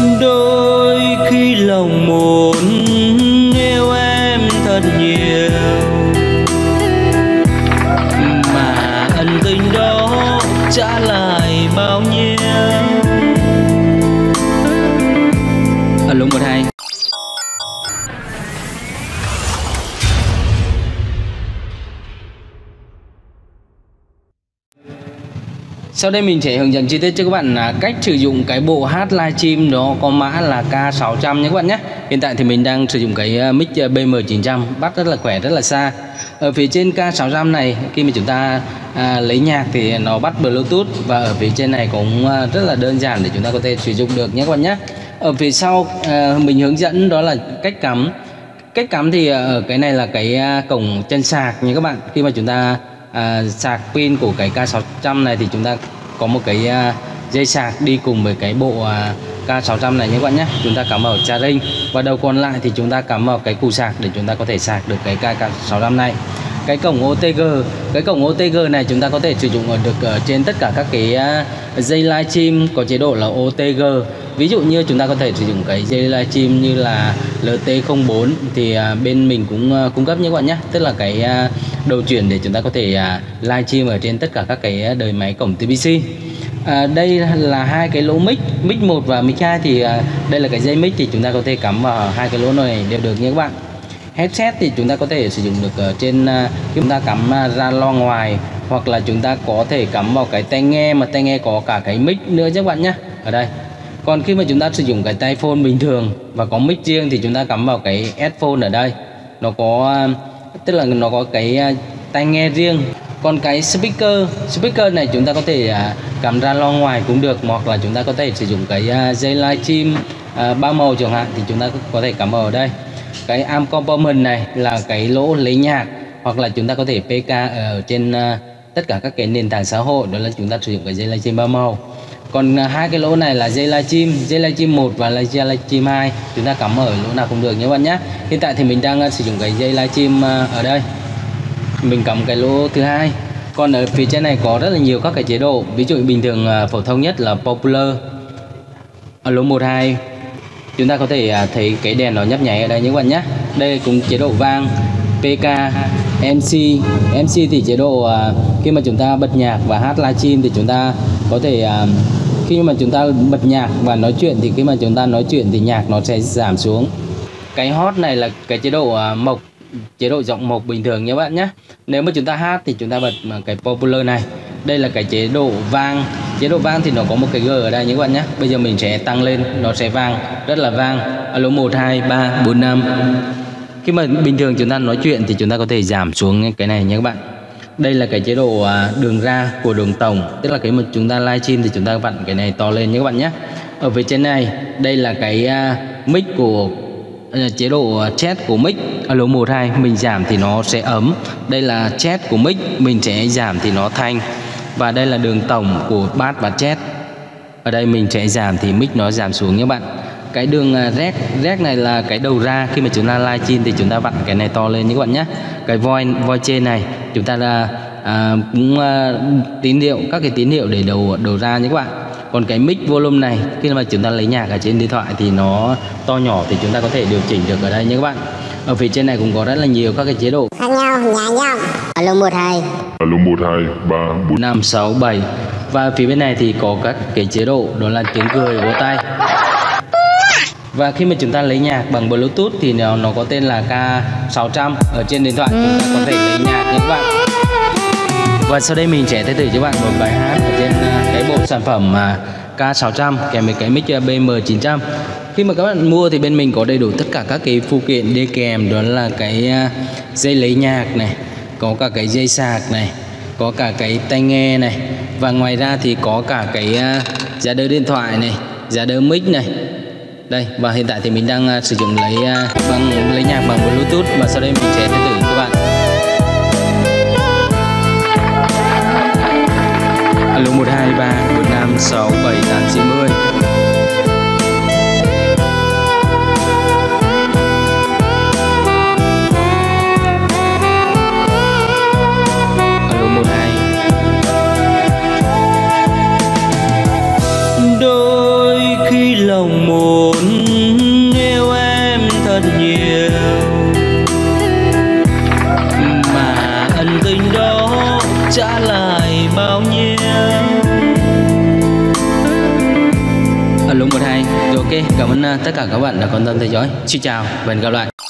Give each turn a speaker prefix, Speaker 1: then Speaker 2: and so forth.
Speaker 1: Đôi khi lòng muốn yêu em thật nhiều, mà ân tình đó trả lại bao nhiêu. Alo 12. Sau đây mình sẽ hướng dẫn chi tiết cho các bạn là cách sử dụng cái bộ hát livestream đó có mã là K600 nhé các bạn nhé. Hiện tại thì mình đang sử dụng cái mic BM900 bắt rất là khỏe, rất là xa. Ở phía trên K600 này khi mà chúng ta lấy nhạc thì nó bắt Bluetooth, và ở phía trên này cũng rất là đơn giản để chúng ta có thể sử dụng được nhé các bạn nhé. Ở phía sau mình hướng dẫn đó là cách cắm. Cách cắm thì ở cái này là cái cổng chân sạc nha các bạn. Khi mà chúng ta sạc pin của cái K600 này thì chúng ta có một cái dây sạc đi cùng với cái bộ K600 này nhé các bạn nhé. Chúng ta cắm vào charging và đầu còn lại thì chúng ta cắm vào cái củ sạc để chúng ta có thể sạc được cái K600 này. Cái cổng OTG này chúng ta có thể sử dụng được ở trên tất cả các cái dây livestream có chế độ là OTG. Ví dụ như chúng ta có thể sử dụng cái dây livestream như là LT04 thì bên mình cũng cung cấp nhé các bạn nhé. Tức là cái đầu chuyển để chúng ta có thể livestream ở trên tất cả các cái đời máy cổng TVC. Đây là hai cái lỗ mic 1 và mic 2 thì đây là cái dây mic thì chúng ta có thể cắm vào hai cái lỗ này đều được nhé các bạn. Headset thì chúng ta có thể sử dụng được ở trên chúng ta cắm ra loa ngoài, hoặc là chúng ta có thể cắm vào cái tai nghe mà tai nghe có cả cái mic nữa các bạn nhé. Ở đây. Còn khi mà chúng ta sử dụng cái tai phone bình thường và có mic riêng thì chúng ta cắm vào cái headphone ở đây. Nó có tức là nó có cái tai nghe riêng. Còn cái speaker này chúng ta có thể cắm ra loa ngoài cũng được, hoặc là chúng ta có thể sử dụng cái dây livestream 3 màu chẳng hạn thì chúng ta có thể cắm vào ở đây. Cái amp component này là cái lỗ lấy nhạc, hoặc là chúng ta có thể PK ở trên tất cả các cái nền tảng xã hội, đó là chúng ta sử dụng cái dây livestream 3 màu. Còn hai cái lỗ này là dây livestream 1 và dây livestream 2, chúng ta cắm ở lỗ nào cũng được nhé các bạn nhé. Hiện tại thì mình đang sử dụng cái dây livestream ở đây, mình cắm cái lỗ thứ hai. Còn ở phía trên này có rất là nhiều các cái chế độ, ví dụ bình thường phổ thông nhất là popular. Ở lỗ 12 chúng ta có thể thấy cái đèn nó nhấp nháy ở đây nhé các bạn nhé. Đây cũng chế độ vang, PK, MC thì chế độ khi mà chúng ta bật nhạc và hát livestream thì chúng ta có thể khi mà chúng ta bật nhạc và nói chuyện thì khi mà chúng ta nói chuyện thì nhạc nó sẽ giảm xuống. Cái hot này là cái chế độ mộc, chế độ giọng mộc bình thường nhé các bạn nhé. Nếu mà chúng ta hát thì chúng ta bật cái popular này. Đây là cái chế độ vang. Chế độ vang thì nó có một cái G ở đây nhé các bạn nhé. Bây giờ mình sẽ tăng lên, nó sẽ vang, rất là vang. Alo 1, 2, 3, 4, 5. Khi mà bình thường chúng ta nói chuyện thì chúng ta có thể giảm xuống cái này nhé các bạn. Đây là cái chế độ đường ra của đường tổng, tức là cái mà chúng ta livestream thì chúng ta vặn cái này to lên nhé các bạn nhé. Ở phía trên này, đây là cái mic của chế độ chat của mic. Alo 1, 2 mình giảm thì nó sẽ ấm. Đây là chat của mic, mình sẽ giảm thì nó thanh. Và đây là đường tổng của bass và chat. Ở đây mình sẽ giảm thì mic nó giảm xuống nhé bạn. Cái đường rec này là cái đầu ra, khi mà chúng ta livestream thì chúng ta vặn cái này to lên nhé các bạn nhé. Cái voice trên này chúng ta cũng tín hiệu, các cái tín hiệu để đầu ra nhé các bạn. Còn cái mic volume này khi mà chúng ta lấy nhạc ở trên điện thoại thì nó to nhỏ thì chúng ta có thể điều chỉnh được ở đây nhé các bạn. Ở phía trên này cũng có rất là nhiều các cái chế độ
Speaker 2: khác nhau, nhả nhau. Alo 12,
Speaker 1: 3, 4, 5, 6, 7. Và phía bên này thì có các cái chế độ đó là tiếng cười, vỗ tay. Và khi mà chúng ta lấy nhạc bằng Bluetooth thì nó có tên là K600. Ở trên điện thoại chúng ta có thể lấy nhạc nha các bạn. Và sau đây mình sẽ thể thử cho bạn một bài hát ở trên cái bộ sản phẩm K600 kèm với cái mic BM900. Khi mà các bạn mua thì bên mình có đầy đủ tất cả các cái phụ kiện đi kèm, đó là cái dây lấy nhạc này, có cả cái dây sạc này, có cả cái tai nghe này, và ngoài ra thì có cả cái giá đỡ điện thoại này, giá đỡ mic này. Đây, và hiện tại thì mình đang sử dụng lấy nhạc bằng Bluetooth, và sau đây mình sẽ thử các bạn. Alo 1, 2, 3, 4, 5, 6, 7, 8, 9, 10. Alo 1, 2. Đôi khi lòng một alo 12. Rồi ok, cảm ơn tất cả các bạn đã quan tâm theo dõi. Xin chào và hẹn gặp lại.